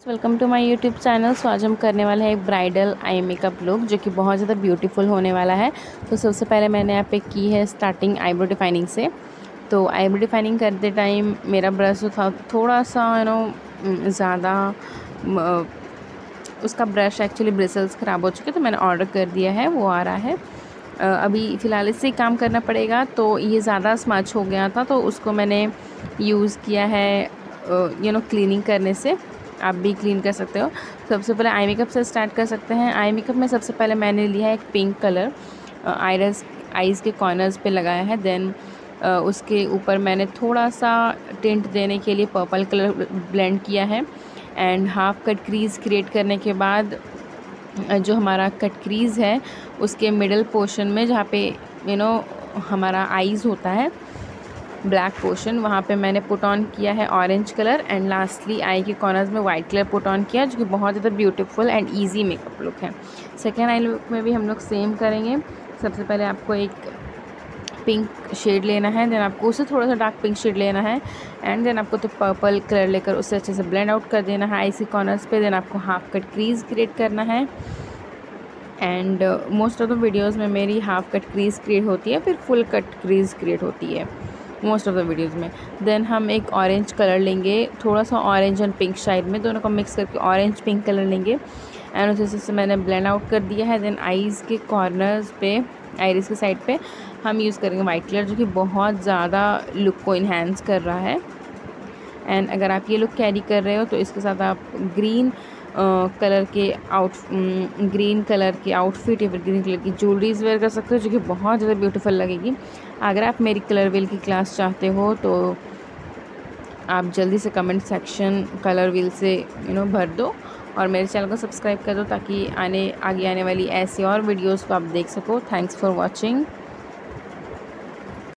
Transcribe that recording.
Welcome to my YouTube channel. So आज हम करने वाले हैं एक ब्राइडल आई मेकअप लुक जो कि बहुत ज़्यादा ब्यूटीफुल होने वाला है। तो सबसे पहले मैंने यहाँ पे की है स्टार्टिंग आईब्रो डिफाइनिंग से। तो आईब्रो डिफाइनिंग करते टाइम मेरा ब्रश जो था थोड़ा सा ज़्यादा उसका ब्रश एक्चुअली ब्रिसल्स ख़राब हो चुके, तो मैंने ऑर्डर कर दिया है, वो आ रहा है। अभी फ़िलहाल इससे ही काम करना पड़ेगा। तो ये ज़्यादा स्मच हो गया था तो उसको मैंने यूज़ किया है क्लीनिंग करने से। आप भी क्लीन कर सकते हो। सबसे पहले आई मेकअप से स्टार्ट कर सकते हैं। आई मेकअप में सबसे पहले मैंने लिया है एक पिंक कलर, आइज़ के कॉर्नर्स पे लगाया है। देन उसके ऊपर मैंने थोड़ा सा टिंट देने के लिए पर्पल कलर ब्लेंड किया है। And half cut crease create करने के बाद जो हमारा कट क्रीज़ है उसके मिडल पोर्शन में जहाँ पे हमारा आइज़ होता है, ब्लैक पोर्शन, वहाँ पे मैंने पुट ऑन किया है orange colour. And lastly eye के कॉर्नर्स में वाइट कलर पुट ऑन किया, जो कि बहुत ज़्यादा beautiful and easy makeup look है। सेकेंड आई लुक में भी हम लोग सेम करेंगे। सबसे पहले आपको एक पिंक शेड लेना है, देन आपको उससे थोड़ा सा डार्क पिंक शेड लेना है। एंड देन आपको तो पर्पल कलर लेकर उससे अच्छे से ब्लेंड आउट कर देना है आई के कॉर्नर्स पे। देन आपको हाफ कट क्रीज़ क्रिएट करना है। And most of the videos में मेरी हाफ कट क्रीज़ क्रिएट होती है, फिर फुल कट क्रीज़ क्रिएट होती है मोस्ट ऑफ द वीडियोज़ में। देन हम एक ऑरेंज कलर लेंगे, थोड़ा सा ऑरेंज एंड पिंक शाइड में, दोनों को मिक्स करके ऑरेंज पिंक कलर लेंगे। एंड उस से मैंने ब्लेंड आउट कर दिया है। देन आईज़ के कॉर्नर्स पे, आइरिस के साइड पे हम यूज़ करेंगे वाइट कलर, जो कि बहुत ज़्यादा लुक को इन्हेंस कर रहा है। एंड अगर आप ये लुक कैरी कर रहे हो तो इसके साथ आप ग्रीन कलर के आउटफिट या फिर ग्रीन कलर की ज्वेलरीज वेयर कर सकते हो, जो कि बहुत ज़्यादा ब्यूटीफुल लगेगी। अगर आप मेरी कलर व्हील की क्लास चाहते हो तो आप जल्दी से कमेंट सेक्शन कलर व्हील से भर दो और मेरे चैनल को सब्सक्राइब कर दो, ताकि आगे आने वाली ऐसी और वीडियोज़ को आप देख सको। Thanks for watching.